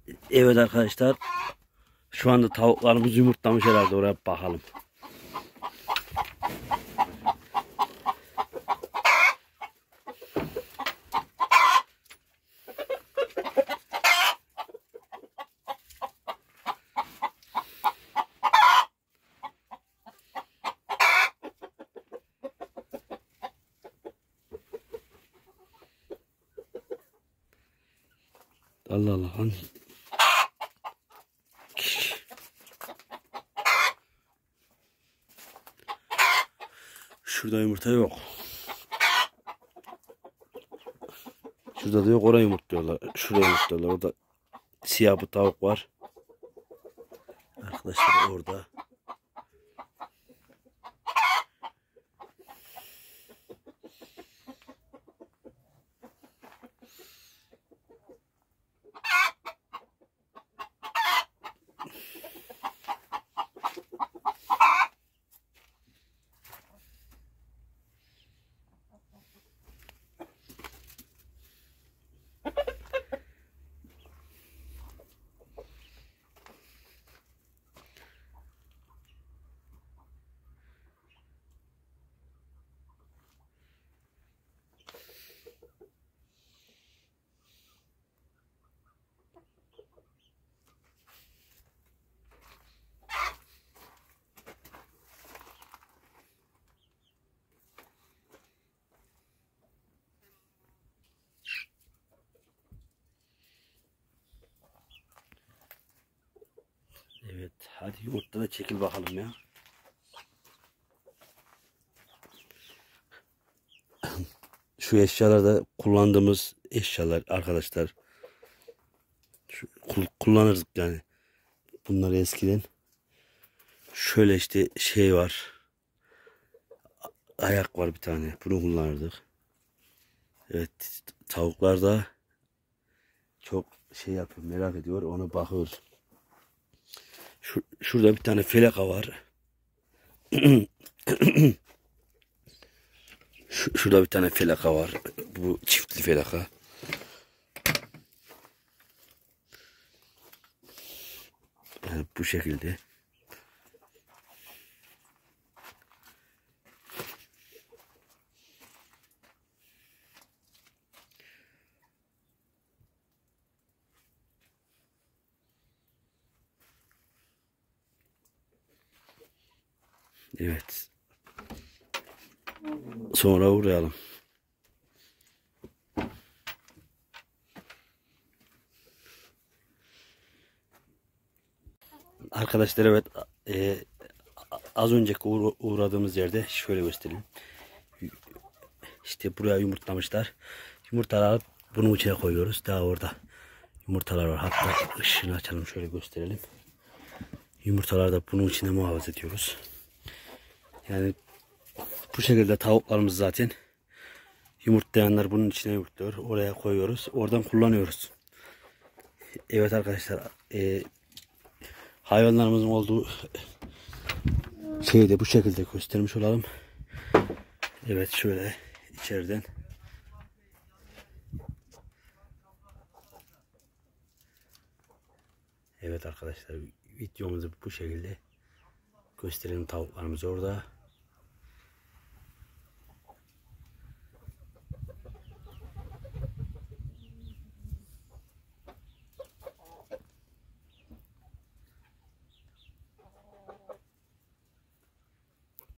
Evet arkadaşlar. Şu anda tavuklarımız yumurtlamış herhalde. Oraya bakalım. Allah Allah. Şurada yumurta yok. Şurada da yok. Oraya yumurtluyorlar. Şuraya yumurtluyorlar. Orada siyah bir tavuk var. Arkadaşlar orada. Evet. Hadi yumurta da çekil bakalım ya. Şu eşyalar da kullandığımız eşyalar arkadaşlar. Kullanırdık yani. Bunları eskiden. Şöyle işte şey var. Ayak var bir tane. Bunu kullanırdık. Evet. Tavuklar da çok şey yapıyor. Merak ediyor. Ona bakıyoruz. Şurada bir tane felaka var. Şurada bir tane felaka var. Bu çiftli felaka. Yani bu şekilde. Evet. Sonra uğrayalım. Arkadaşlar evet az önceki uğradığımız yerde şöyle göstereyim. İşte buraya yumurtlamışlar. Yumurtaları alıp bunun içine koyuyoruz. Daha orada yumurtalar var. Hatta ışığını açalım şöyle gösterelim. Yumurtaları da bunun içine muhafaza ediyoruz. Yani bu şekilde tavuklarımız zaten yumurtlayanlar bunun içine yumurtluyor. Oraya koyuyoruz. Oradan kullanıyoruz. Evet arkadaşlar hayvanlarımızın olduğu şeyi de bu şekilde göstermiş olalım. Evet şöyle içeriden. Evet arkadaşlar videomuzu bu şekilde gösterelim, tavuklarımız orada.